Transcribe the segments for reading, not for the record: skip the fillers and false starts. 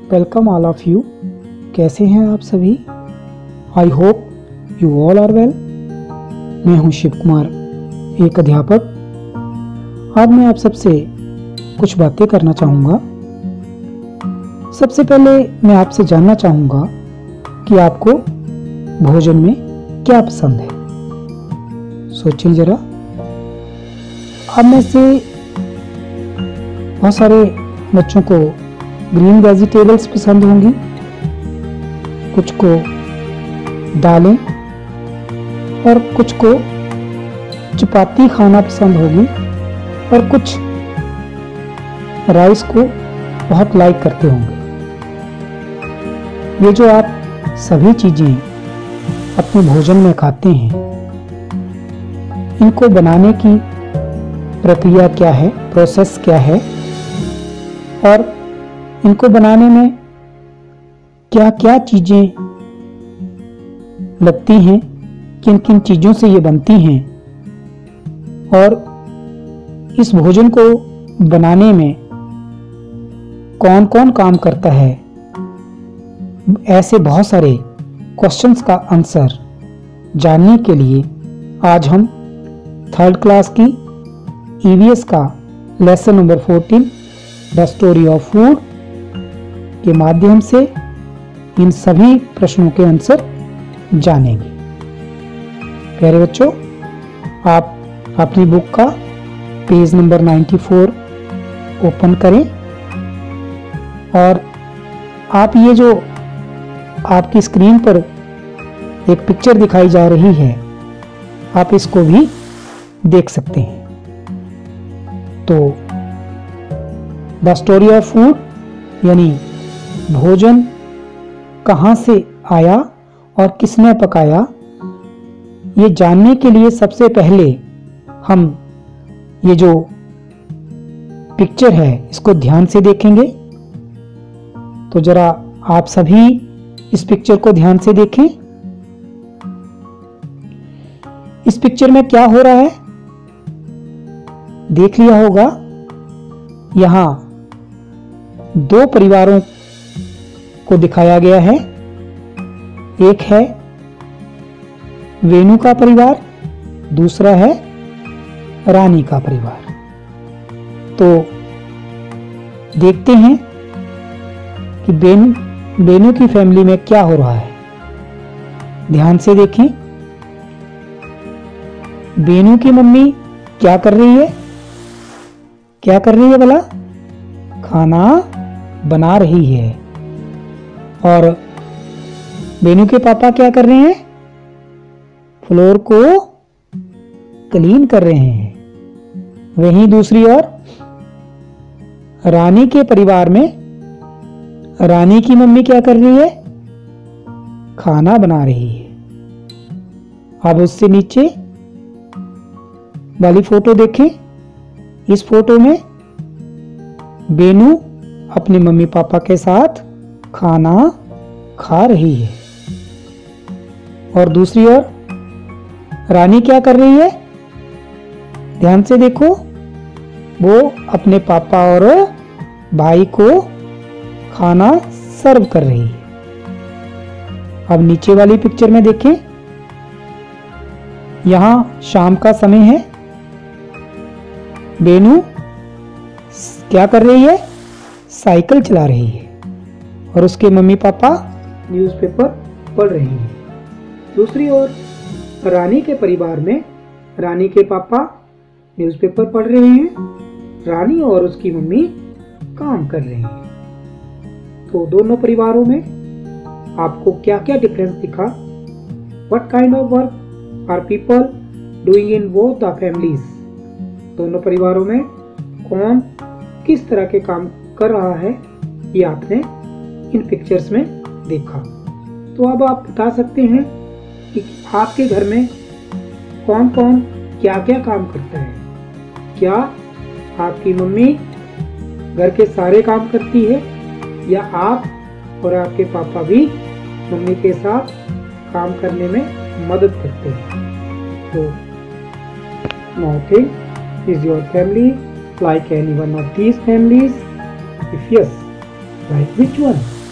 Welcome all of you. कैसे हैं आप सभी? I hope you all are well. मैं हूं शिव कुमार, एक अध्यापक। आज मैं आप सबसे कुछ बातें करना चाहूँगा। सबसे पहले मैं आपसे जानना चाहूँगा कि आपको भोजन में क्या पसंद है। सोचिए जरा। आप में से बहुत सारे बच्चों को ग्रीन वेजिटेबल्स पसंद होंगी, कुछ को दालें और कुछ को चपाती खाना पसंद होगी और कुछ राइस को बहुत लाइक करते होंगे। ये जो आप सभी चीज़ें अपने भोजन में खाते हैं, इनको बनाने की प्रक्रिया क्या है, प्रोसेस क्या है और इनको बनाने में क्या क्या चीज़ें लगती हैं, किन किन चीज़ों से ये बनती हैं और इस भोजन को बनाने में कौन कौन काम करता है, ऐसे बहुत सारे क्वेश्चंस का आंसर जानने के लिए आज हम 3rd क्लास की EVS का lesson number 14 the story of food के माध्यम से इन सभी प्रश्नों के आंसर जानेंगे। प्यारे बच्चों, आप अपनी बुक का पेज नंबर 94 ओपन करें और आप ये जो आपकी स्क्रीन पर एक पिक्चर दिखाई जा रही है, आप इसको भी देख सकते हैं। तो द स्टोरी ऑफ फूड यानी भोजन कहाँ से आया और किसने पकाया, ये जानने के लिए सबसे पहले हम ये जो पिक्चर है इसको ध्यान से देखेंगे। तो जरा आप सभी इस पिक्चर को ध्यान से देखें। इस पिक्चर में क्या हो रहा है देख लिया होगा। यहां 2 परिवारों को दिखाया गया है। एक है वेणु का परिवार, दूसरा है रानी का परिवार। तो देखते हैं कि वेणु की फैमिली में क्या हो रहा है। ध्यान से देखें। वेणु की मम्मी क्या कर रही है? क्या कर रही है भला? खाना बना रही है। और वेणु के पापा क्या कर रहे हैं? फ्लोर को क्लीन कर रहे हैं। वहीं दूसरी ओर रानी के परिवार में रानी की मम्मी क्या कर रही है? खाना बना रही है। अब उससे नीचे वाली फोटो देखें। इस फोटो में वेणु अपने मम्मी पापा के साथ खाना खा रही है और दूसरी ओर रानी क्या कर रही है? ध्यान से देखो। वो अपने पापा और भाई को खाना सर्व कर रही है। अब नीचे वाली पिक्चर में देखें। यहां शाम का समय है। वेणु क्या कर रही है? साइकिल चला रही है और उसके मम्मी पापा न्यूज़पेपर पढ़ रहे हैं। दूसरी ओर रानी के परिवार में रानी के पापा न्यूज़पेपर पढ़ रहे हैं, रानी और उसकी मम्मी काम कर रहे हैं। तो दोनों परिवारों में आपको क्या क्या डिफरेंस दिखा? What kind of work are people doing in both the families? दोनों परिवारों में कौन किस तरह के काम कर रहा है, ये आपने इन पिक्चर्स में देखा। तो अब आप बता सकते हैं कि आपके घर में कौन कौन क्या क्या काम करता है। क्या आपकी मम्मी घर के सारे काम करती है या आप और आपके पापा भी मम्मी के साथ काम करने में मदद करते हैं? तो now think, is your family like any one of these families? If yes, like which one?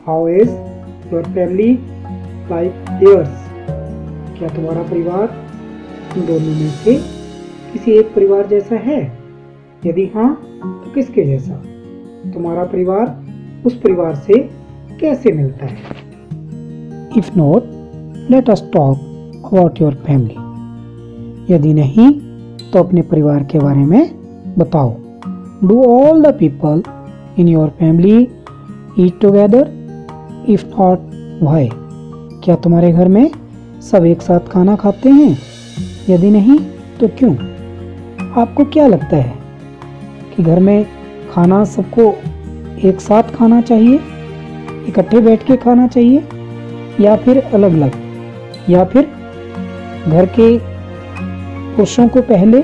How is your family like yours? क्या तुम्हारा परिवार इन दोनों में से किसी एक परिवार जैसा है? यदि हाँ, तो किसके जैसा? तुम्हारा परिवार उस परिवार से कैसे मिलता है? If not, let us talk about your family. यदि नहीं, तो अपने परिवार के बारे में बताओ. Do all the people in your family eat together? If not, why? क्या तुम्हारे घर में सब एक साथ खाना खाते हैं? यदि नहीं, तो क्यों? आपको क्या लगता है कि घर में खाना सबको एक साथ खाना चाहिए, इकट्ठे बैठ के खाना चाहिए, या फिर अलग अलग, या फिर घर के पुरुषों को पहले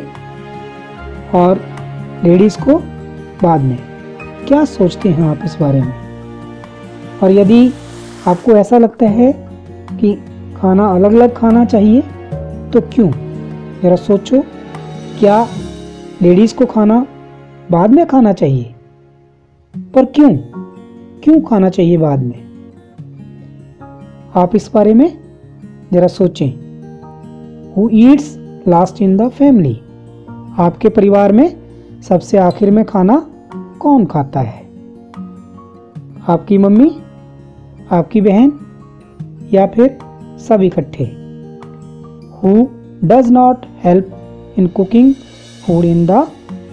और लेडीज को बाद में? क्या सोचते हैं आप इस बारे में? और यदि आपको ऐसा लगता है कि खाना अलग अलग खाना चाहिए, तो क्यों? जरा सोचो, क्या लेडीज को खाना बाद में खाना चाहिए? पर क्यों? क्यों खाना चाहिए बाद में? आप इस बारे में जरा सोचें. Who eats last in the family? आपके परिवार में सबसे आखिर में खाना कौन खाता है? आपकी मम्मी, आपकी बहन, या फिर सब इकट्ठे? Who does not help in cooking food in the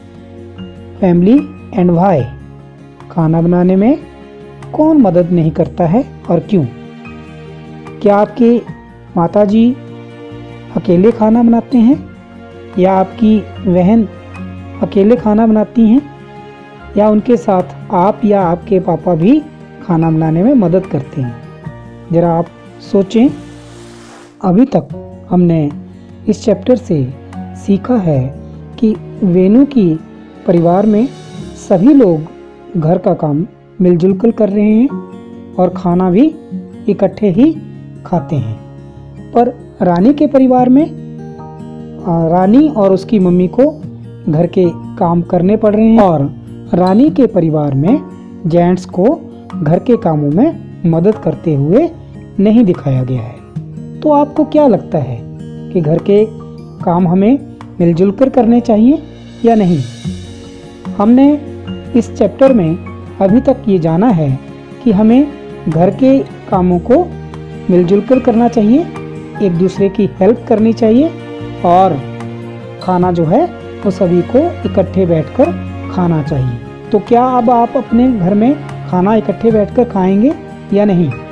family and why? खाना बनाने में कौन मदद नहीं करता है और क्यों? क्या आपके माताजी अकेले खाना बनाते हैं, या आपकी बहन अकेले खाना बनाती हैं, या उनके साथ आप या आपके पापा भी खाना बनाने में मदद करते हैं? ज़रा आप सोचें. अभी तक हमने इस चैप्टर से सीखा है कि वेणु की परिवार में सभी लोग घर का काम मिलजुल कर रहे हैं और खाना भी इकट्ठे ही खाते हैं. पर रानी के परिवार में रानी और उसकी मम्मी को घर के काम करने पड़ रहे हैं, और रानी के परिवार में जेंट्स को घर के कामों में मदद करते हुए नहीं दिखाया गया है. तो आपको क्या लगता है कि घर के काम हमें मिलजुल कर करने चाहिए या नहीं? हमने इस चैप्टर में अभी तक ये जाना है कि हमें घर के कामों को मिलजुल कर करना चाहिए, एक दूसरे की हेल्प करनी चाहिए, और खाना जो है वो सभी को इकट्ठे बैठकर खाना चाहिए. तो क्या अब आप अपने घर में खाना इकट्ठे बैठकर खाएंगे या नहीं?